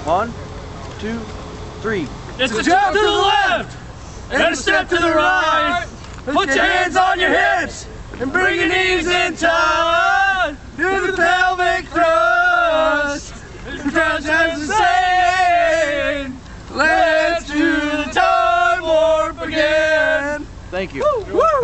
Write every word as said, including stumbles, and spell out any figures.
One, two, three. It's a jump to the left and a step to the right. Put your hands on your hips and bring your knees in tight. Do the pelvic thrust. The crowd has saying, let's do the time warp again. Thank you. Woo, woo.